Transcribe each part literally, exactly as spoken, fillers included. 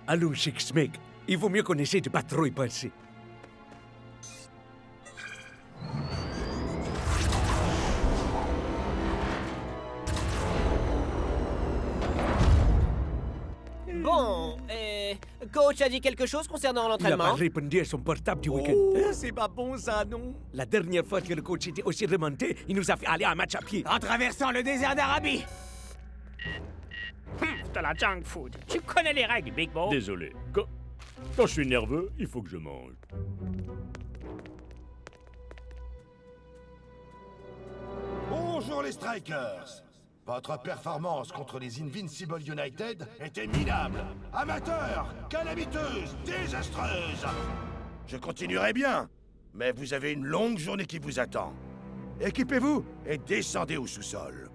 Allons, Chic Mec. Il vaut mieux qu'on essaie de pas trop y penser. Bon, euh, coach a dit quelque chose concernant Il a l'entraînement? pas répondu à son portable du week-end. Oh. Ah, c'est pas bon, ça, non? La dernière fois que le coach était aussi remonté, il nous a fait aller à un match à pied. En traversant le désert d'Arabie. Hum, de la junk food. Tu connais les règles, Big Bo. Désolé. Quand... Quand je suis nerveux, il faut que je mange. Bonjour les Strikers. Votre performance contre les Invincible United était minable, amateur, calamiteuse, désastreuse. Je continuerai bien, mais vous avez une longue journée qui vous attend. Équipez-vous et descendez au sous-sol.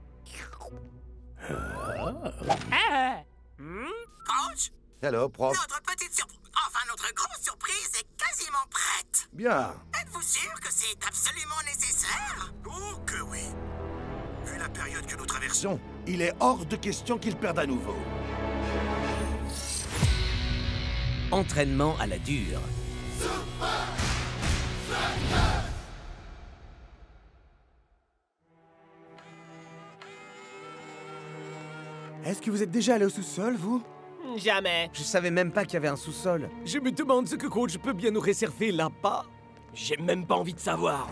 Ah. Coach, Hello, prof. notre petite surprise, enfin notre grosse surprise est quasiment prête. Bien. Êtes-vous sûr que c'est absolument nécessaire? Oh que oui. Vu la période que nous traversons, Il est hors de question qu'il perde à nouveau. Entraînement à la dure. Est-ce que vous êtes déjà allé au sous-sol, vous? Jamais. Je savais même pas qu'il y avait un sous-sol. Je me demande ce que coach peut bien nous réserver là-bas. J'ai même pas envie de savoir.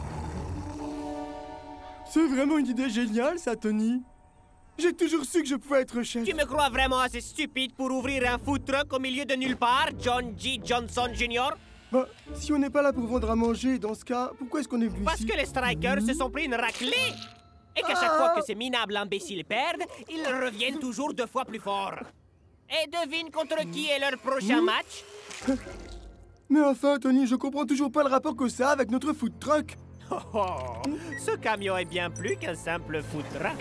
C'est vraiment une idée géniale, ça, Tony. J'ai toujours su que je pouvais être chef. Tu me crois vraiment assez stupide pour ouvrir un food truck au milieu de nulle part, John G. Johnson Junior? Bah, si on n'est pas là pour vendre à manger, dans ce cas, pourquoi est-ce qu'on est venu Parce ici? que les strikers se sont pris une raclée! Et qu'à chaque fois que ces minables imbéciles perdent, ils reviennent toujours deux fois plus fort. Et devine contre qui est leur prochain match? Mais enfin, Tony, je comprends toujours pas le rapport que ça a avec notre food truck. Oh, oh, ce camion est bien plus qu'un simple food truck.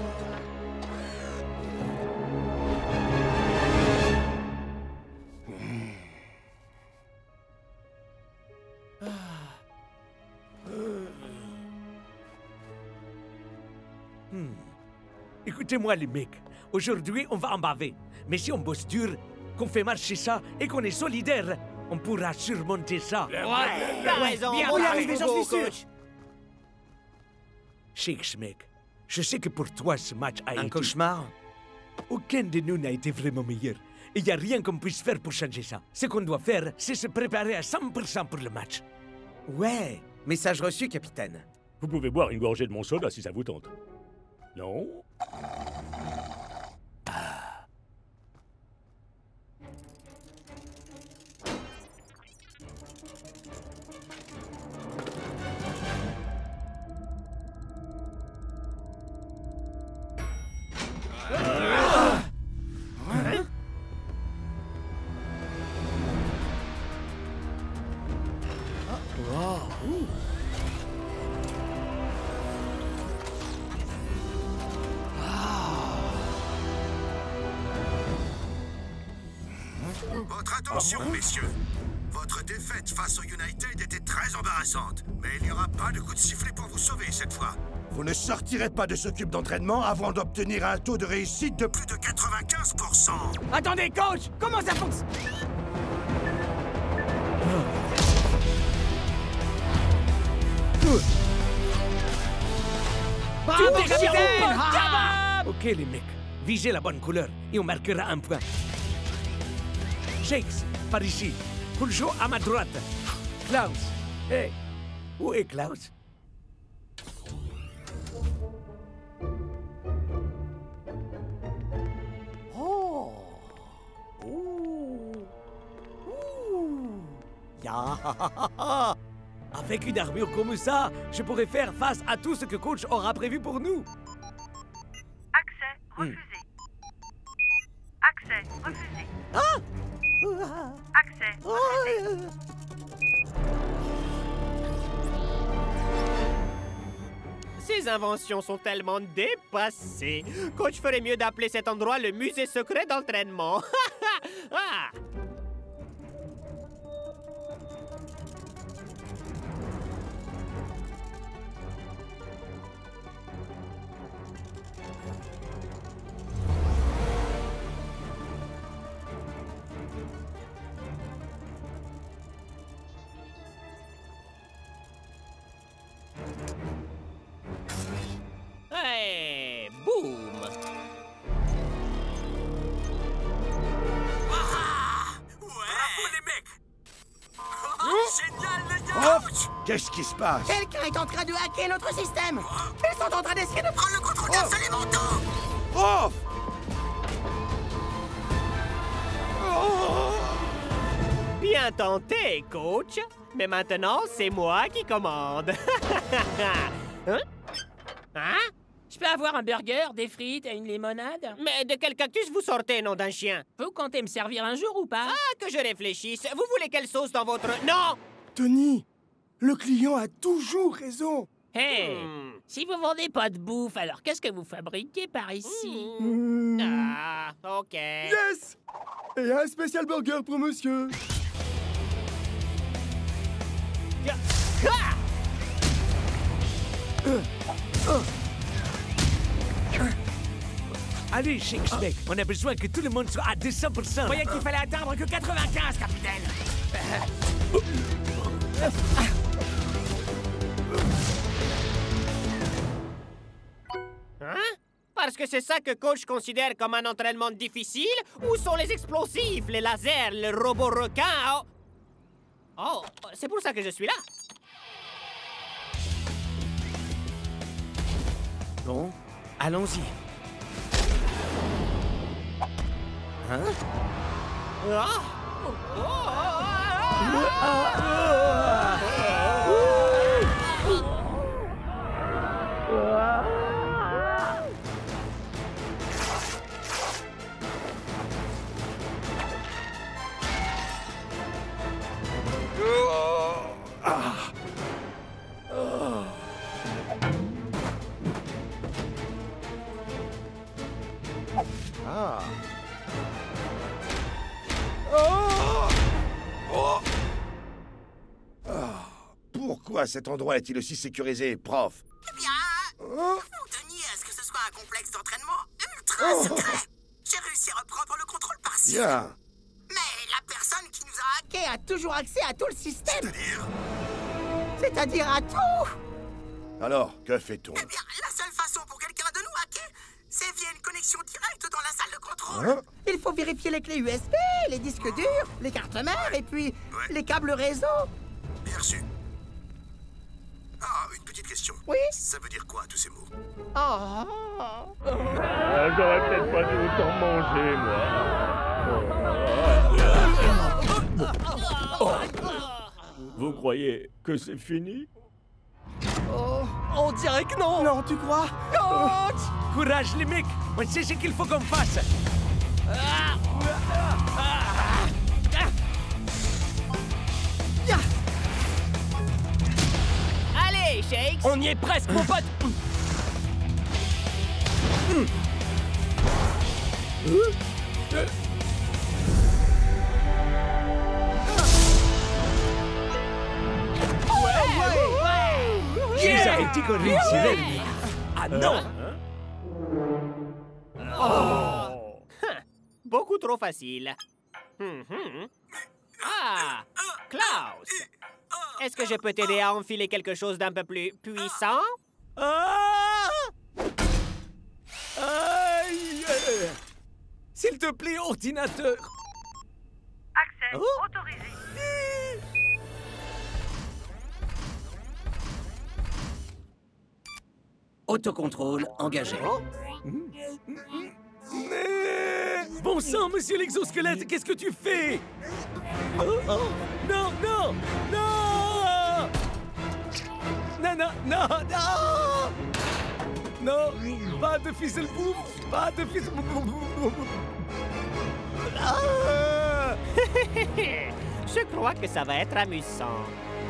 Écoutez-moi, les mecs. Aujourd'hui, on va en baver. Mais si on bosse dur, qu'on fait marcher ça et qu'on est solidaire, on pourra surmonter ça. Ouais, t'as raison. bien, bon oui, travail, arrivé, j'en suis sûr. coach. Chic, mec. Je sais que pour toi, ce match a Un été... cauchemar? Aucun de nous n'a été vraiment meilleur. Et il n'y a rien qu'on puisse faire pour changer ça. Ce qu'on doit faire, c'est se préparer à cent pour cent pour le match. Ouais. Message reçu, capitaine. Vous pouvez boire une gorgée de mon soda si ça vous tente. Non? Votre attention, messieurs. Votre défaite face au United était très embarrassante, mais il n'y aura pas de coup de sifflet pour vous sauver cette fois. Vous ne sortirez pas de ce cube d'entraînement avant d'obtenir un taux de réussite de plus Plus de quatre-vingt-quinze pour cent. Attendez, coach! Comment ça fonctionne? Bravo, capitaine! Ok, les mecs. Visez la bonne couleur et on marquera un point. Shakes, par ici. Pulcho à ma droite. Klaus. Hé, où est Klaus? Oh. Ouh. Ouh. Ya. Avec une armure comme ça, je pourrais faire face à tout ce que coach aura prévu pour nous. Accès refusé. Accès refusé. Accès refusé. Ces inventions sont tellement dépassées. Coach ferait mieux d'appeler cet endroit le musée secret d'entraînement. Ah. Qu'est-ce qui se passe? Quelqu'un est en train de hacker notre système. Ils sont en train d'essayer de prendre le contrôle Oh. d'un seul élémental. Prof! Bien tenté, coach. Mais maintenant, c'est moi qui commande. Hein? Hein? Je peux avoir un burger, des frites et une limonade? Mais de quel cactus vous sortez, nom d'un chien? Vous comptez me servir un jour ou pas? Ah, que je réfléchisse. Vous voulez quelle sauce dans votre... Non! Tony, le client a toujours raison. Hey! Hmm. Si vous vendez pas de bouffe, alors qu'est-ce que vous fabriquez par ici? Hmm. Ah, OK. Yes! Et un spécial burger pour monsieur. Ah! Allez, Shake Mec, on a besoin que tout le monde soit à deux cents pour cent. Je croyais qu'il fallait atteindre que quatre-vingt-quinze, capitaine. Hein? Parce que c'est ça que coach considère comme un entraînement difficile? Où sont les explosifs, les lasers, le robot requin? Oh, oh c'est pour ça que je suis là. Bon, allons-y. Hein? Ah! Ah. Ah. Pourquoi cet endroit est-il aussi sécurisé, prof? Eh bien, vous teniez à ce que ce soit un complexe d'entraînement ultra secret. J'ai réussi à reprendre le contrôle partiel. Bien. Mais la personne qui nous a hackés a toujours accès à tout le système. C'est-à-dire à tout. Alors, que fait-on? Eh bien, la seule façon pour quelqu'un de nous hacker, c'est via une connexion directe dans la salle de contrôle. Hein? Il faut vérifier les clés U S B, les disques durs, les cartes mères et puis les câbles réseau. Bien reçu. Ah, une petite question. Oui. Ça veut dire quoi, tous ces mots? Oh. Ah, j'aurais peut-être pas dû autant manger, moi. Vous croyez que c'est fini? Oh, On dirait que non. non, tu crois? Courage, les mecs, on sait ce qu'il faut qu'on fasse. Allez, Shakes! On y est presque, mon pote! Je vous avais dit qu'on réussirait. Ah non! Beaucoup trop facile. Hum, hum. Ah! Klaus! Est-ce que je peux t'aider à enfiler quelque chose d'un peu plus puissant? Ah! Aïe! S'il te plaît, ordinateur. Accès Oh. autorisé. Autocontrôle engagé. Mais... Bon sang, monsieur l'exosquelette, qu'est-ce que tu fais? Oh, oh. Non, non, non! Non, non, non, non! Non, pas de ficelle bouffe, pas de ficelle bouffe. Ah! Je crois que ça va être amusant.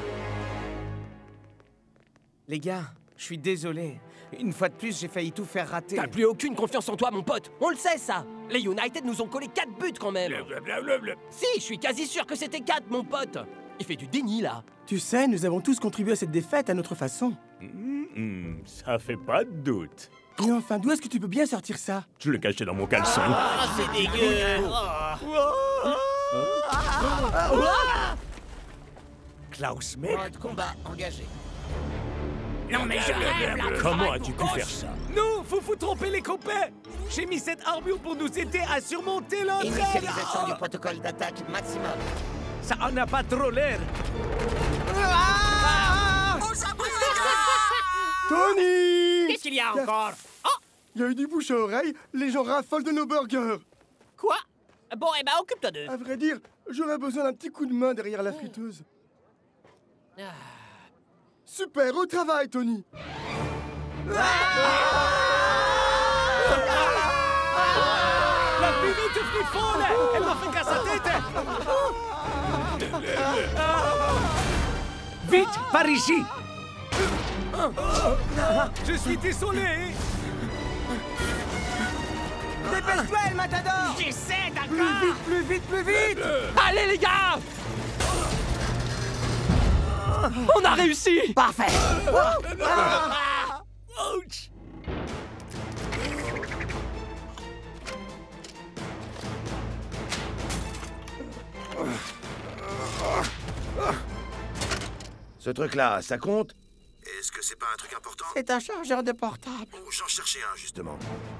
Les gars, je suis désolé. Une fois de plus, j'ai failli tout faire rater. T'as plus aucune confiance en toi, mon pote. On le sait, ça. Les United nous ont collé quatre buts, quand même. Si, je suis quasi sûr que c'était quatre, mon pote. Il fait du déni, là. Tu sais, nous avons tous contribué à cette défaite à notre façon. Hmm, ça fait pas de doute. Et enfin, d'où est-ce que tu peux bien sortir ça? Je le cachais dans mon caleçon. Ah, c'est dégueu! Oh. Klaus, mec. Mode combat engagé. Non, mais je rêve, là! Comment as-tu pu faire ça? Non, faut vous tromper les copains. J'ai mis cette armure pour nous aider à surmonter l'entrée. Initialisation du protocole d'attaque maximum. Ça en a pas trop l'air. Ah Tony! Qu'est-ce qu'il y a encore? Oh! Il y a eu du bouche à oreille, les gens raffolent de nos burgers. Quoi? Bon, eh ben, occupe-toi d'eux. À vrai dire, j'aurais besoin d'un petit coup de main derrière la friteuse. Ah. Super, au travail, Tony! La minute est plus folle! Elle m'a fait casser la tête! Vite, par ici! Je suis désolé! Dépêche-toi, El Matador! J'essaie, Plus d'accord! vite, plus vite, plus vite! Allez, les gars! On a réussi! Parfait. Ouch! Ce truc-là, ça compte? Est-ce que c'est pas un truc important? C'est un chargeur de portable. Oh, j'en cherchais un, justement.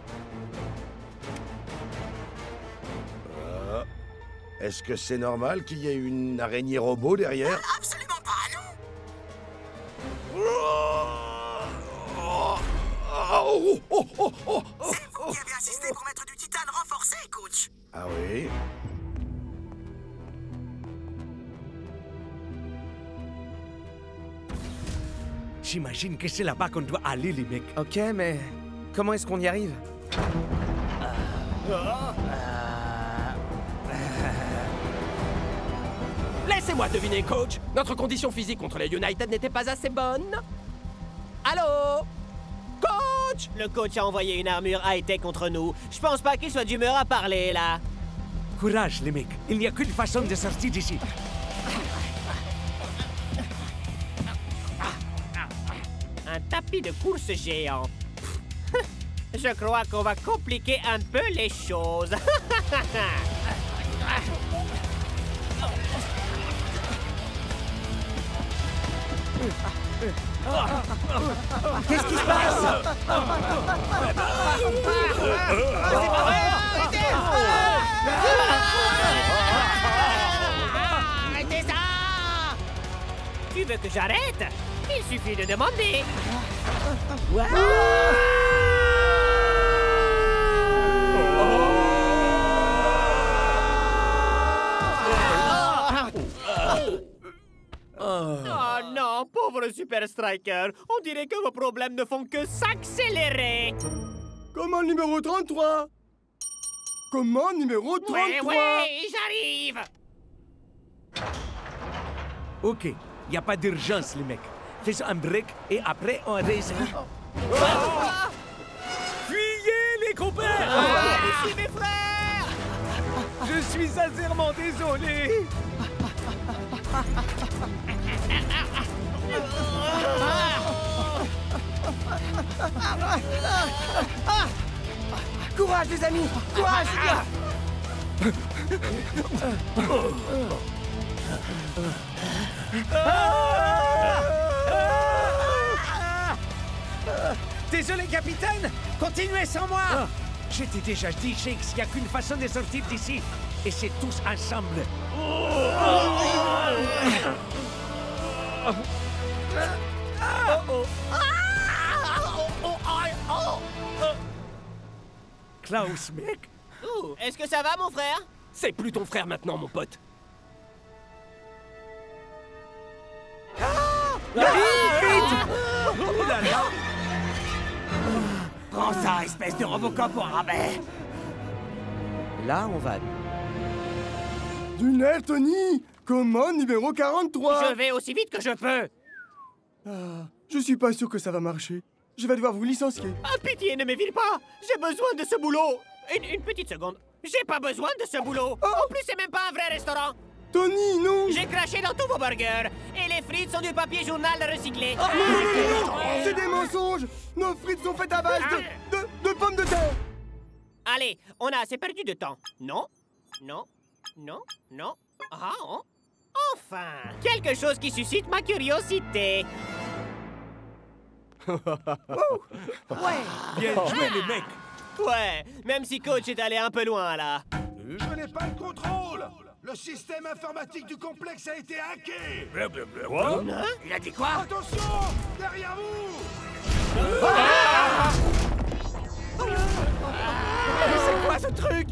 Euh, Est-ce que c'est normal qu'il y ait une araignée robot derrière? Absolument pas, non. Oh, oh, oh, oh, oh, oh. C'est vous qui avez insisté pour mettre du titane renforcé, coach. Ah oui? J'imagine que c'est là-bas qu'on doit aller, les mecs. Ok, mais comment est-ce qu'on y arrive? Laissez-moi deviner, coach. Notre condition physique contre les United n'était pas assez bonne. Allô? Coach? Le coach a envoyé une armure high-tech contre nous. Je pense pas qu'il soit d'humeur à parler, là. Courage, les mecs. Il n'y a qu'une façon de sortir d'ici. Un tapis de course géant. Je crois qu'on va compliquer un peu les choses. Qu'est-ce qui se passe? Arrêtez ça! Tu veux que j'arrête? Il suffit de demander. Oh non, pauvre Super Striker. On dirait que vos problèmes ne font que s'accélérer. Commande numéro trente-trois! Commande numéro Ouais, trente-trois! ouais, j'arrive. Ok, il n'y a pas d'urgence, les mecs. Faisons un break et après on réessaye. Fuyez, les copains! Ah, ici mes frères. Je suis sincèrement désolé! Courage, les amis! Courage! Désolé, capitaine! Continuez sans moi! Ah, je t'ai déjà dit, Shakes, qu'il n'y a qu'une façon de sortir d'ici. Et c'est tous ensemble. Klaus, mec! Ouh, est-ce que ça va, mon frère? C'est plus ton frère maintenant, mon pote. Prends ça, espèce de Robocop au rabais. Là, on va... Du nerf, Tony! Commande numéro quarante-trois! Je vais aussi vite que je peux. Ah, je suis pas sûr que ça va marcher. Je vais devoir vous licencier. Ah, pitié, ne m'évite pas. J'ai besoin de ce boulot. Une, une petite seconde. J'ai pas besoin de ce boulot. Oh. En plus, c'est même pas un vrai restaurant. Tony, non! J'ai craché dans tous vos burgers. Et les frites sont du papier journal recyclé. Non, non, non, non! C'est des mensonges! Nos frites sont faites à base de, de, de pommes de terre! Allez, on a assez perdu de temps. Non, non, non, non. Ah, oh. Enfin, quelque chose qui suscite ma curiosité. Bien joué, les mecs! Ouais, même si coach est allé un peu loin, là. Je n'ai pas le contrôle! Le système informatique du complexe a été hacké! Quoi? Il a dit quoi? Attention! Derrière vous! C'est quoi ce truc?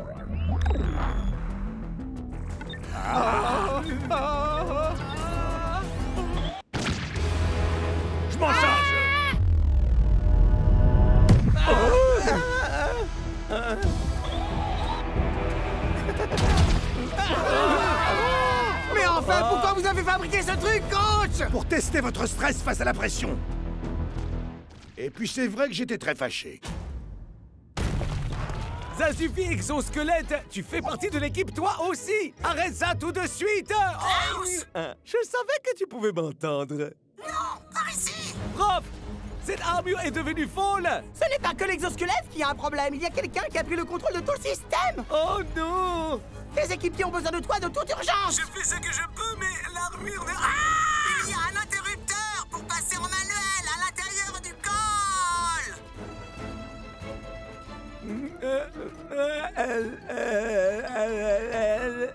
Je m'en charge. Mais enfin, pourquoi vous avez fabriqué ce truc, coach? Pour tester votre stress face à la pression. Et puis c'est vrai que j'étais très fâché. Ça suffit, exosquelette. Tu fais partie de l'équipe, toi aussi. Arrête ça tout de suite. Oh, je savais que tu pouvais m'entendre. Non, par ici. Prof, cette armure est devenue folle. Ce n'est pas que l'exosquelette qui a un problème. Il y a quelqu'un qui a pris le contrôle de tout le système. Oh non. Les équipiers ont besoin de toi de toute urgence. Je fais ce que je peux, mais l'armure ne... Ah! Il y a un interrupteur pour passer en manuel à l'intérieur du col. Euh, euh, euh, euh, euh,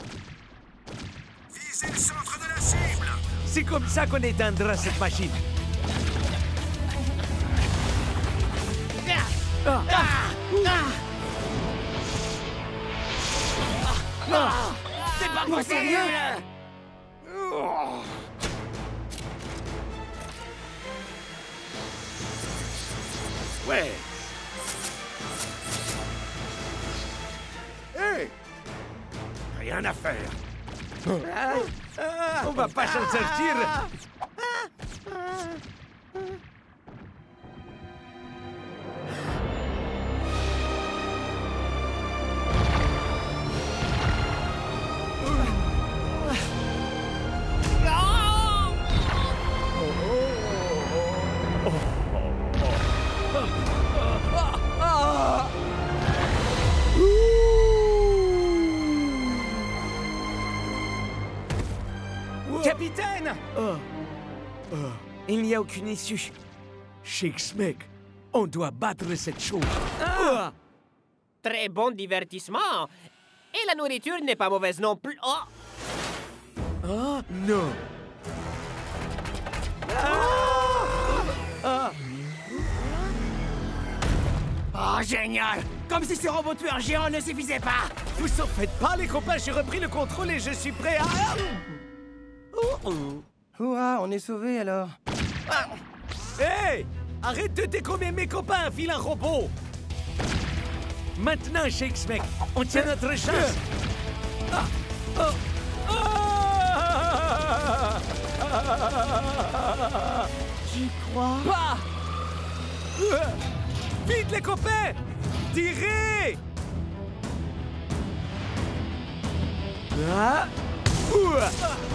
Visez le centre de la cible. C'est comme ça qu'on éteindra cette machine. Ah. Ah. C'est pas moi, sérieux? Ouais. Hé! Rien à faire. On va pas s'en sortir. Capitaine! Oh. Oh. Il n'y a aucune issue. Shakespeare, on doit battre cette chose. Ah. Très bon divertissement. Et la nourriture n'est pas mauvaise non plus. Oh! Ah, non. Ah. Ah. Oh, génial! Comme si ce robot tueur géant ne suffisait pas! Vous en faites pas, les copains, j'ai repris le contrôle et je suis prêt à... Oh, oh. Ouah, on est sauvés alors. Ah. Hey! Arrête de décommer mes copains, vilain robot! Maintenant, Shakespeare, on tient notre chance! Ah. Oh. Ah. J'y crois. Bah. Vite, les copains! Tirez! Ah. Ouah.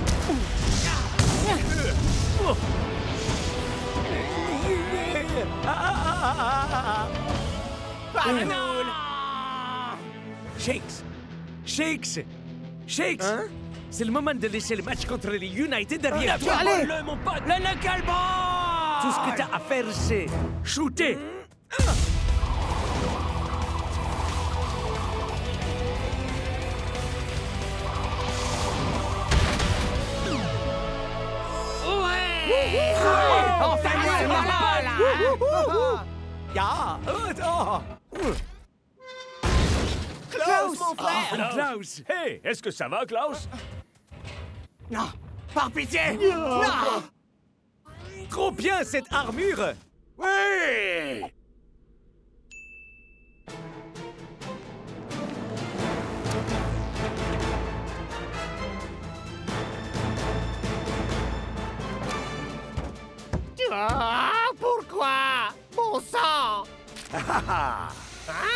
Shakes! Shakes! Shakes! Hein? C'est le moment de laisser le match contre les United derrière toi! Allez! Le, mon pote! Le knuckleball! Tout ce que t'as à faire, c'est shooter! Enfin, moi, le malade, là! Ya! Oh! Klaus, mon frère! Ah, Klaus! Hey, est-ce que ça va, Klaus? Non! Par pitié! Non! Trop bien, cette armure! Oui! Ah, pourquoi? Bon sang! Ah, Hein?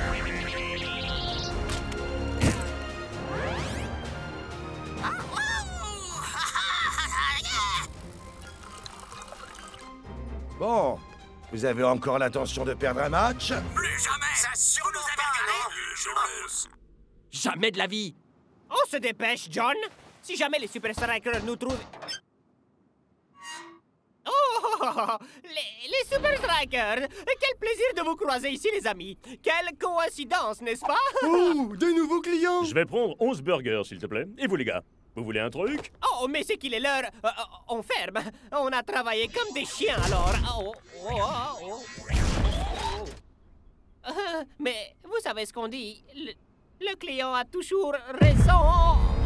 bon, vous avez encore l'intention de perdre un match? Plus jamais. Ça sûrement nous pas, non? Je pense. Jamais de la vie! On se dépêche, John! Si jamais les Super Strikers nous trouvent... Oh! Les, les Super Strikers! Quel plaisir de vous croiser ici, les amis! Quelle coïncidence, n'est-ce pas? Oh, de nouveaux clients! Je vais prendre onze burgers, s'il te plaît. Et vous, les gars? Vous voulez un truc? Oh, mais c'est qu'il est l'heure. Euh, on ferme. On a travaillé comme des chiens, alors. Oh, oh, oh, oh. Euh, mais vous savez ce qu'on dit. Le, le client a toujours raison.